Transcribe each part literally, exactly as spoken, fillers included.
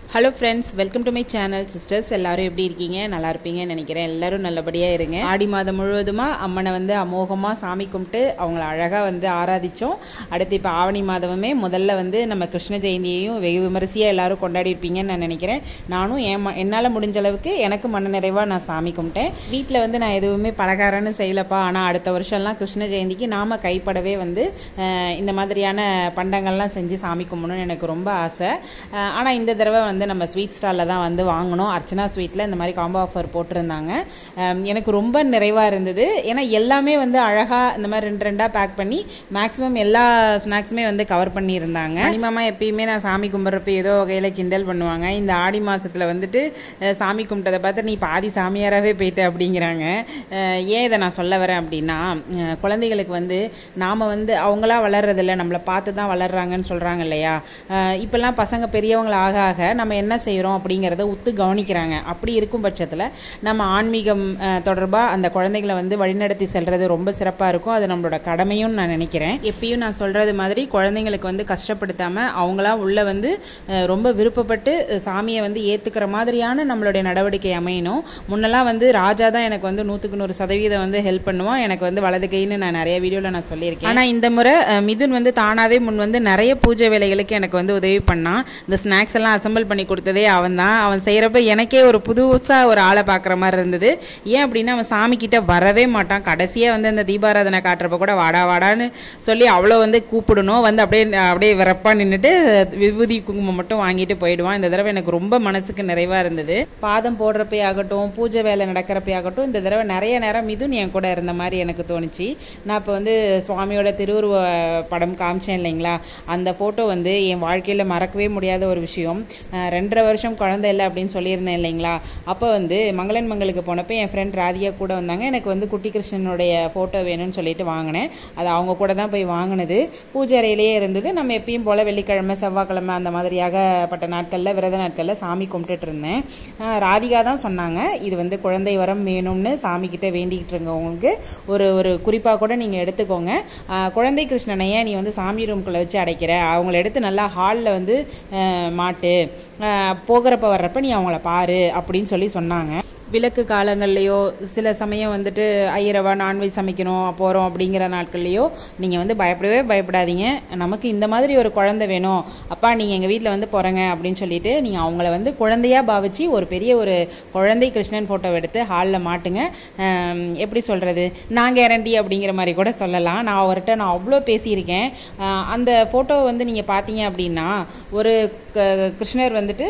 Hello friends, welcome to my channel sisters. எல்லாரும் எப்படி இருக்கீங்க? நல்லா இருப்பீங்கன்னு நினைக்கிறேன். எல்லாரும் நல்லபடியா இருங்க. ஆடி மாதம் முழுவதுமா அம்மனை வந்து அமோகமா சாமி கும்பிட்டு அவங்கள அழகா வந்து ஆராதிச்சோம். அடுத்து இப்ப ஆவணி மாதமே முதல்ல வந்து நம்ம கிருஷ்ண ஜெயந்தியையும் வெகு விமரிசையா எல்லாரும் கொண்டாடி இருப்பீங்கன்னு நான் நினைக்கிறேன். நானும் என்னால முடிஞ்ச அளவுக்கு எனக்கு மன நிறைவா நான் சாமி கும்பிட்டேன். வீட்ல வந்து நான் எதுவுமே பலகாரம்னு செய்யலப்பா. ஆனா அடுத்த வருஷம்லாம் கிருஷ்ண ஜெயந்திக்கு நாம கைப்படவே வந்து இந்த மாதிரியான பண்டங்கள்லாம் செஞ்சு சாமி கும்பிடணும்னு எனக்கு ரொம்ப ஆசை. ஆனா இந்த தடவை வந்து நம்ம ஸ்வீட் ஸ்டால்ல தான் வந்து வாங்கணும். அர்ச்சனா ஸ்வீட்ல இந்த மாதிரி காம்போ ஆஃபர் போட்டிருந்தாங்க. எனக்கு ரொம்ப நிறைவா இருந்தது. ஏன்னா எல்லாமே வந்து அழகா இந்த மாதிரி ரெண்டு ரெண்டா பேக் பண்ணி மேக்ஸிமம் எல்லா ஸ்நாக்ஸுமே வந்து கவர் பண்ணியிருந்தாங்க. அனிமாமா எப்பயுமே நான் சாமி கும்பிட்றப்ப ஏதோ வகையில் கிண்டல் பண்ணுவாங்க. இந்த ஆடி மாசத்துல வந்துட்டு சாமி கும்பிட்டதை பார்த்து நீ பாதி சாமியாராகவே போயிட்ட அப்படிங்கிறாங்க. ஏன் இதை நான் சொல்ல வரேன் அப்படின்னா, குழந்தைகளுக்கு வந்து நாம் வந்து அவங்களா வளர்றதில்ல, நம்மளை பார்த்து தான் வளர்றாங்கன்னு சொல்கிறாங்க இல்லையா. இப்போல்லாம் பசங்க பெரியவங்களை ஆக ஆக நம்ம என்ன செய்கிறோம் அப்படிங்கிறத உத்து கவனிக்கிறாங்க. அப்படி இருக்கும் பட்சத்தில் நம்ம ஆன்மீகம் தொடர்பாக அந்த குழந்தைகளை வந்து வழிநடத்தி செல்வது ரொம்ப சிறப்பாக இருக்கும். அது நம்மளோட கடமையும் நான் நினைக்கிறேன். எப்பயும் நான் சொல்கிறது மாதிரி குழந்தைங்களுக்கு வந்து கஷ்டப்படுத்தாமல் அவங்களா உள்ள வந்து ரொம்ப விருப்பப்பட்டு சாமியை வந்து ஏற்றுக்கிற மாதிரியான நம்மளுடைய நடவடிக்கை அமையணும். முன்னெல்லாம் வந்து ராஜா தான் எனக்கு வந்து நூற்றுக்கு நூறு சதவீதம் வந்து ஹெல்ப் பண்ணுவான், எனக்கு வந்து வலது கைன்னு நான் நிறைய வீடியோவில் நான் சொல்லியிருக்கேன். ஆனால் இந்த முறை மிதுன் வந்து தானாகவே முன் வந்து நிறைய பூஜை வேலைகளுக்கு எனக்கு வந்து உதவி பண்ணான். இந்த ஸ்நாக்ஸ் எல்லாம் அசம்பிள் பண்ணி கொடுத்ததே அவன் தான். அவன் செய்கிறப்ப எனக்கே ஒரு புதுசாக ஒரு ஆளை பார்க்குற மாதிரி இருந்தது. ஏன் அப்படின்னா அவன் சாமி கிட்ட வரவே மாட்டான். கடைசியாக வந்து அந்த தீபாராதனை காட்டுறப்ப கூட வாடா வாடான்னு சொல்லி அவ்வளோ வந்து கூப்பிடணும். வந்து அப்படியே அப்படியே விறப்பா நின்றுட்டு விபூதி குங்குமம் மட்டும் வாங்கிட்டு போயிடுவான். இந்த தடவை எனக்கு ரொம்ப மனசுக்கு நிறைவாக இருந்தது. பாதம் போடுறப்பே ஆகட்டும், பூஜை வேலை நடக்கிறப்பே ஆகட்டும், இந்த தடவை நிறைய நேரம் மிதுன் என் கூட இருந்த மாதிரி எனக்கு தோணுச்சு. நான் இப்போ வந்து சுவாமியோட திருவுருவ படம் காமிச்சேன் இல்லைங்களா, அந்த ஃபோட்டோ வந்து என் வாழ்க்கையில் மறக்கவே முடியாத ஒரு விஷயம். ரெண்டரை வருஷம் குழந்தை இல்லை அப்படின்னு சொல்லியிருந்தேன் இல்லைங்களா. அப்போ வந்து மங்களன் மங்களுக்கு போனப்போ என் ஃப்ரெண்ட் ராதியா கூட வந்தாங்க. எனக்கு வந்து குட்டி கிருஷ்ணனுடைய ஃபோட்டோ வேணும்னு சொல்லிட்டு வாங்கினேன். அது அவங்க கூட தான் போய் வாங்கினது. பூஜை அறையிலேயே இருந்தது. நம்ம எப்பயும் போல் வெள்ளிக்கிழமை செவ்வாய்க்கிழமை அந்த மாதிரியாகப்பட்ட நாட்களில் விரத நாட்களில் சாமி கும்பிட்டுட்டு இருந்தேன். ராதிகா தான் சொன்னாங்க, இது வந்து குழந்தை வரம் வேணும்னு சாமிக்கிட்ட வேண்டிக்கிட்டு இருங்க, உங்களுக்கு ஒரு ஒரு குறிப்பாக கூட நீங்கள் எடுத்துக்கோங்க. குழந்தை கிருஷ்ணனையே நீ வந்து சாமி ரூம்குள்ளே வச்சு அடைக்கிற, அவங்கள எடுத்து நல்லா ஹாலில் வந்து மாட்டு, போகிறப்ப வர்றப்ப நீ அவங்கள பாரு அப்படின்னு சொல்லி சொன்னாங்க. விளக்கு காலங்கள்லையோ சில சமயம் வந்துட்டு ஐயரவா நான்வெஜ் சமைக்கணும் போகிறோம் அப்படிங்கிற நாட்கள்லையோ நீங்கள் வந்து பயப்படவே பயப்படாதீங்க. நமக்கு இந்த மாதிரி ஒரு குழந்தை வேணும் அப்பா, நீங்கள் எங்கள் வீட்டில் வந்து போகிறங்க அப்படின்னு சொல்லிட்டு நீங்கள் அவங்கள வந்து குழந்தையாக பாவிச்சு ஒரு பெரிய ஒரு குழந்தை கிருஷ்ணன் ஃபோட்டோ எடுத்து ஹாலில் மாட்டுங்க. எப்படி சொல்கிறது, நான் கேரண்டி அப்படிங்கிற மாதிரி கூட சொல்லலாம். நான் அவர்கிட்ட நான் அவ்வளோ பேசியிருக்கேன். அந்த ஃபோட்டோவை வந்து நீங்கள் பார்த்தீங்க அப்படின்னா ஒரு கிருஷ்ணர் வந்துட்டு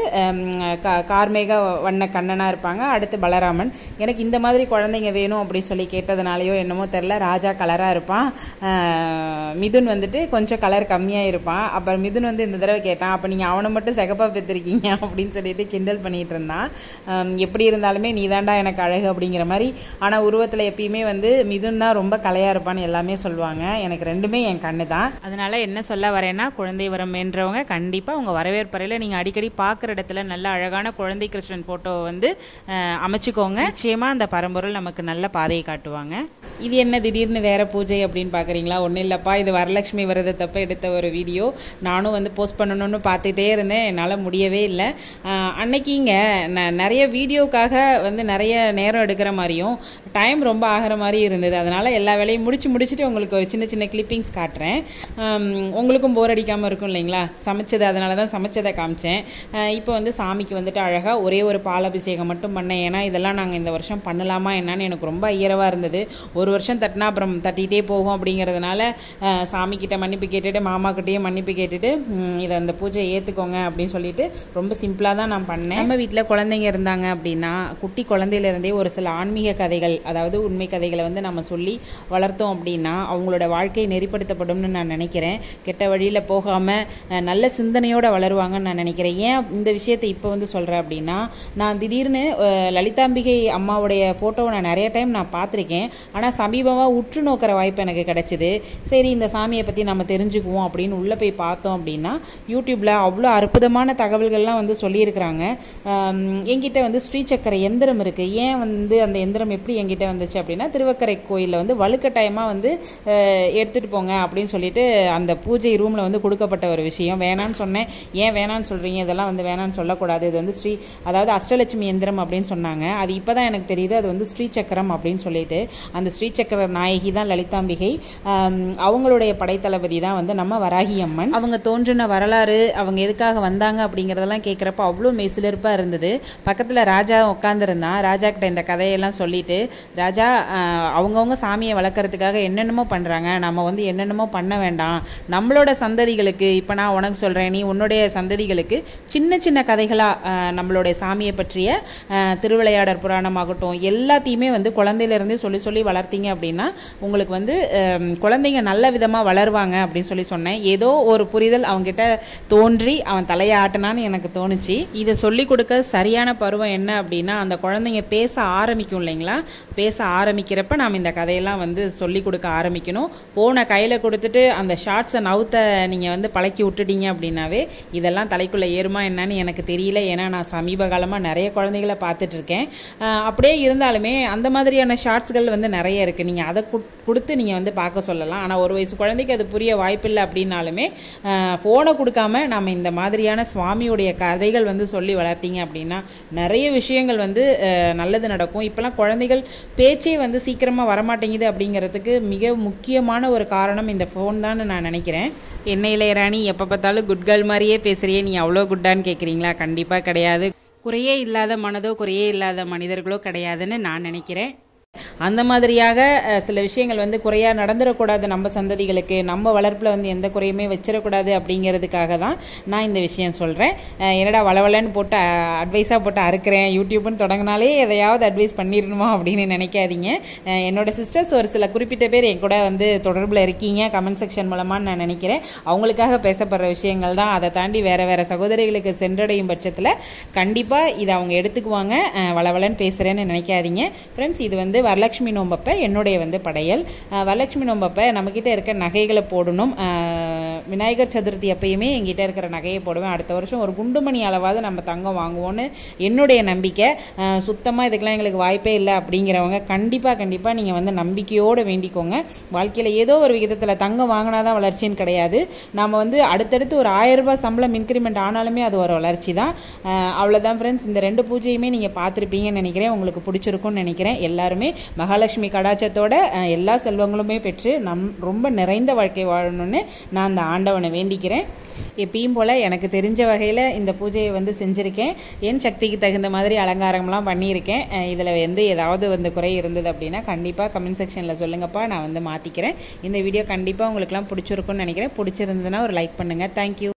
கார்மேக வண்ண கண்ணனாக இருப்பாங்க, அடுத்து பலராமன். எனக்கு இந்த மாதிரி குழந்தைங்க வேணும் அப்படின்னு சொல்லி கேட்டதுனாலையோ என்னமோ தெரில, ராஜா கலராக இருப்பான், மிதுன் வந்துட்டு கொஞ்சம் கலர் கம்மியாக இருப்பான். அப்புறம் மிதுன் வந்து இந்த தடவை கேட்டான், அப்போ நீங்கள் அவனை மட்டும் சிகப்பாக பெற்றிருக்கீங்க அப்படின்னு சொல்லிட்டு கிண்டல் பண்ணிகிட்டு இருந்தான். எப்படி இருந்தாலுமே நீ தாண்டா எனக்கு அழகு அப்படிங்கிற மாதிரி. ஆனால் உருவத்தில் எப்பயுமே வந்து மிதுன் தான் ரொம்ப கலையாக இருப்பான்னு எல்லாமே சொல்லுவாங்க. எனக்கு ரெண்டுமே என் கண்ணு தான். அதனால் என்ன சொல்ல வரேன்னா, குழந்தை வரம் வேண்டவங்க கண்டிப்பாக உங்கள் வரவேற்பறையில் நீங்கள் அடிக்கடி பார்க்குற இடத்துல நல்ல அழகான குழந்தை கிருஷ்ணன் ஃபோட்டோவை வந்து அமைச்சுக்கோங்க. நிச்சயமா அந்த பரம்பொருள் நமக்கு நல்ல பாதையை காட்டுவாங்க. இது என்ன திடீர்னு வேற பூஜை அப்படின்னு பார்க்குறீங்களா? ஒன்றும் இல்லைப்பா, இது வரலட்சுமி விரதத்தப்ப எடுத்த ஒரு வீடியோ. நானும் வந்து போஸ்ட் பண்ணணும்னு பார்த்துக்கிட்டே இருந்தேன், என்னால் முடியவே இல்லை. அன்னைக்கு இங்கே நான் நிறைய வீடியோக்காக வந்து நிறைய நேரம் எடுக்கிற மாதிரியும் டைம் ரொம்ப ஆகிற மாதிரி இருந்தது. அதனால் எல்லா வேலையும் முடிச்சு முடிச்சுட்டு உங்களுக்கு ஒரு சின்ன சின்ன கிளிப்பிங்ஸ் காட்டுறேன். உங்களுக்கும் போர் அடிக்காமல் இருக்கும் இல்லைங்களா சமைச்சது, அதனால தான் சமைச்சதை காமிச்சேன். இப்போ வந்து சாமிக்கு வந்துட்டு அழகாக ஒரே ஒரு பாலாபிஷேகம் மட்டும் பண்ணேன். ஏன்னா இதெல்லாம் நாங்கள் இந்த வருஷம் பண்ணலாமா என்னன்னு எனக்கு ரொம்ப ஐயரவாக இருந்தது. ஒரு வருஷம் தட்டினா அப்புறம் தட்டிகிட்டே போகும் அப்படிங்கிறதுனால சாமிக்கிட்ட மன்னிப்பு கேட்டுட்டு மாமாக்கிட்டேயே மன்னிப்பு கேட்டுட்டு இதை அந்த பூஜையை ஏற்றுக்கோங்க அப்படின்னு சொல்லிட்டு ரொம்ப சிம்பிளாக தான் நான் பண்ணேன். நம்ம வீட்டில் குழந்தைங்க இருந்தாங்க அப்படின்னா குட்டி குழந்தையிலேருந்தே ஒரு சில ஆன்மீக கதைகள், அதாவது உண்மை கதைகளை வந்து நம்ம சொல்லி வளர்த்தோம் அப்படின்னா அவங்களோட வாழ்க்கை நெறிப்படுத்தப்படும்னு நான் நினைக்கிறேன். கெட்ட வழியில் போகாமல் நல்ல சிந்தனையோடு வளருவாங்கன்னு நான் நினைக்கிறேன். ஏன் இந்த விஷயத்தை இப்போ வந்து சொல்கிறேன் அப்படின்னா, நான் திடீர்னு லலிதாம்பிகை அம்மாவுடைய ஃபோட்டோவை நான் நிறைய டைம் நான் பார்த்துருக்கேன். ஆனால் சமீபமாக உற்று நோக்கிற வாய்ப்பு எனக்கு கிடச்சிது. சரி இந்த சாமியை பற்றி நம்ம தெரிஞ்சுக்குவோம் அப்படின்னு உள்ளே போய் பார்த்தோம் அப்படின்னா யூடியூப்பில் அவ்வளோ அற்புதமான தகவல்கள்லாம் வந்து சொல்லியிருக்கிறாங்க. சொன்னாங்க. என்கிட்ட வந்து ஸ்ரீசக்கர எந்திரம் இருக்குது, ஏன் வந்து அந்த எந்திரம் எப்படி என்கிட்ட வந்துச்சு அப்படின்னா, திருவக்கரை கோயிலில் வந்து வலுக்கட்டாயமாக வந்து எடுத்துகிட்டு போங்க அப்படின்னு சொல்லிட்டு அந்த பூஜை ரூமில் வந்து கொடுக்கப்பட்ட ஒரு விஷயம். வேணான்னு சொன்னேன். ஏன் வேணான்னு சொல்கிறீங்க, இதெல்லாம் வந்து வேணான்னு சொல்லக்கூடாது, இது வந்து ஸ்ரீ அதாவது அஷ்டலட்சுமி எந்திரம் அப்படின்னு சொன்னாங்க. அது இப்போ தான் எனக்கு தெரியுது அது வந்து ஸ்ரீசக்கரம் அப்படின்னு சொல்லிட்டு. அந்த ஸ்ரீசக்கர நாயகி தான் லலிதாம்பிகை. அவங்களுடைய படைத்தளபதி தான் வந்து நம்ம வராகி அம்மன். அவங்க தோன்றின வரலாறு, அவங்க எதுக்காக வந்தாங்க அப்படிங்கிறதெல்லாம் கேட்குறப்ப அவ்வளோ மெய்சிலிருப்பாக இருந்தது. பக்கத்தில் ராஜா உட்காந்துருந்தான். ராஜா கிட்ட இந்த கதையெல்லாம் சொல்லிட்டு, ராஜா அவங்கவுங்க சாமியை வளர்க்குறதுக்காக என்னென்னமோ பண்ணுறாங்க, நம்ம வந்து என்னென்னமோ பண்ண வேண்டாம், நம்மளோட சந்ததிகளுக்கு, இப்போ நான் உனக்கு சொல்கிறேன், நீ உன்னுடைய சந்ததிகளுக்கு சின்ன சின்ன கதைகளாக நம்மளுடைய சாமியை பற்றிய திருவிளையாடற் புராணமாகட்டும் எல்லாத்தையுமே வந்து குழந்தையிலேருந்தே சொல்லி சொல்லி வளர்த்தீங்க அப்படின்னா உங்களுக்கு வந்து குழந்தைங்க நல்ல விதமாக வளருவாங்க அப்படின்னு சொல்லி சொன்னேன். ஏதோ ஒரு புரிதல் அவங்ககிட்ட தோன்றி அவன் தலையை ஆட்டினான்னு எனக்கு தோணுச்சு. இதை சொல்லி கொடுக்க சரியான பருவம் என்ன அப்படின்னா, அந்த குழந்தைங்க பேச ஆரம்பிக்கும் இல்லைங்களா, பேச ஆரம்பிக்கிறப்ப நாம் இந்த கதையெல்லாம் வந்து சொல்லி கொடுக்க ஆரம்பிக்கணும். போன கையில் கொடுத்துட்டு அந்த ஷார்ட்ஸை நவுத்த நீங்கள் வந்து பழக்கி விட்டுட்டீங்க அப்படின்னாவே இதெல்லாம் தலைக்குள்ளே ஏறுமா என்னன்னு எனக்கு தெரியல. ஏன்னா நான் சமீப காலமாக நிறைய குழந்தைகளை பார்த்துட்ருக்கேன். அப்படியே இருந்தாலுமே அந்த மாதிரியான ஷார்ட்ஸ்கள் வந்து நிறைய இருக்குது. நீங்கள் அதை கொடுத்து நீங்கள் வந்து பார்க்க சொல்லலாம். ஆனால் ஒரு வயசு குழந்தைக்கு அது புரிய வாய்ப்பில்லை அப்படின்னாலுமே ஃபோனை கொடுக்காம நம்ம இந்த மாதிரியான சுவாமியுடைய கதைகள் வந்து சொல்லி வளர்த்தீங்க அப்படின்னா நிறைய விஷயங்கள் வந்து நல்லது நடக்கும். இப்போலாம் குழந்தைகள் பேச்சே வந்து சீக்கிரமாக வரமாட்டேங்குது அப்படிங்கிறதுக்கு மிக முக்கியமான ஒரு காரணம் இந்த ஃபோன் தான் நான் நினைக்கிறேன். என்ன இளையராணி எப்போ பார்த்தாலும் குட் கேர்ள் மாதிரியே பேசுகிறியே, நீ அவ்வளோ குட்டான்னு கேட்குறீங்களா? கண்டிப்பாக கிடையாது. குறையே இல்லாத மனதோ குறையே இல்லாத மனிதர்களோ கிடையாதுன்னு நான் நினைக்கிறேன். அந்த மாதிரியாக சில விஷயங்கள் வந்து குறையாக நடந்துடக்கூடாது, நம்ம சந்ததிகளுக்கு நம்ம வளர்ப்பில் வந்து எந்த குறையுமே வச்சிடக்கூடாது அப்படிங்கிறதுக்காக தான் நான் இந்த விஷயம் சொல்கிறேன். என்னடா வளவலன்னு போட்டு அட்வைஸாக போட்டு அறுக்கிறேன், யூடியூப்னு தொடங்கினாலே எதையாவது அட்வைஸ் பண்ணிடணுமா அப்படின்னு நினைக்காதீங்க. என்னோடய சிஸ்டர்ஸ் ஒரு சில குறிப்பிட்ட பேர் என் கூட வந்து தொடர்பில் இருக்கீங்க கமெண்ட் செக்ஷன் மூலமாக நான் நினைக்கிறேன். அவங்களுக்காக பேசப்படுற விஷயங்கள் தான். அதை தாண்டி வேறு வேறு சகோதரிகளுக்கு சென்றடையும் பட்சத்தில் கண்டிப்பாக இதை அவங்க எடுத்துக்குவாங்க. வளவலன்னு பேசுகிறேன்னு நினைக்காதீங்க ஃப்ரெண்ட்ஸ். இது வந்து வரலட்சுமி நோம்பப்ப என்னுடைய வந்து படையல். வரலட்சுமி நோம்பப்ப நம்மக்கிட்ட இருக்க நகைகளை போடணும். விநாயகர் சதுர்த்தி அப்பயுமே எங்கிட்ட இருக்கிற நகையை போடுவேன். அடுத்த வருஷம் ஒரு குண்டுமணி அளவாவது நம்ம தங்கம் வாங்குவோன்னு என்னுடைய நம்பிக்கை. சுத்தமாக இதுக்கெல்லாம் எங்களுக்கு வாய்ப்பே இல்லை அப்படிங்கிறவங்க கண்டிப்பாக கண்டிப்பாக நீங்கள் வந்து நம்பிக்கையோடு வேண்டிக்கோங்க. வாழ்க்கையில் ஏதோ ஒரு விதத்தில் தங்கம் வாங்கினா தான் வளர்ச்சின்னு கிடையாது. நம்ம வந்து அடுத்தடுத்து ஒரு ஆயிரம் ரூபாய் சம்பளம் இன்க்ரிமெண்ட் ஆனாலுமே அது ஒரு வளர்ச்சி தான். அவ்வளோதான் ஃப்ரெண்ட்ஸ். இந்த ரெண்டு பூஜையுமே நீங்கள் பார்த்துருப்பீங்கன்னு நினைக்கிறேன். உங்களுக்கு பிடிச்சிருக்கும்னு நினைக்கிறேன். எல்லாருமே மகாலட்சுமி கடாட்சத்தோட எல்லா செல்வங்களுமே பெற்று நம் ரொம்ப நிறைந்த வாழ்க்கை வாழணும்னு நான் அந்த ஆண்டவனை வேண்டிக்கிறேன். எப்பயும் போல் எனக்கு தெரிஞ்ச வகையில் இந்த பூஜையை வந்து செஞ்சுருக்கேன். என் சக்திக்கு தகுந்த மாதிரி அலங்காரம்லாம் பண்ணியிருக்கேன். இதில் வந்து ஏதாவது வந்து குறை இருந்தது அப்படின்னா கண்டிப்பாக கமெண்ட் செக்ஷனில் சொல்லுங்கப்பா, நான் வந்து மாற்றிக்கிறேன். இந்த வீடியோ கண்டிப்பாக உங்களுக்குலாம் பிடிச்சிருக்குன்னு நினைக்கிறேன். பிடிச்சிருந்ததுன்னா ஒரு லைக் பண்ணுங்கள். தேங்க்யூ.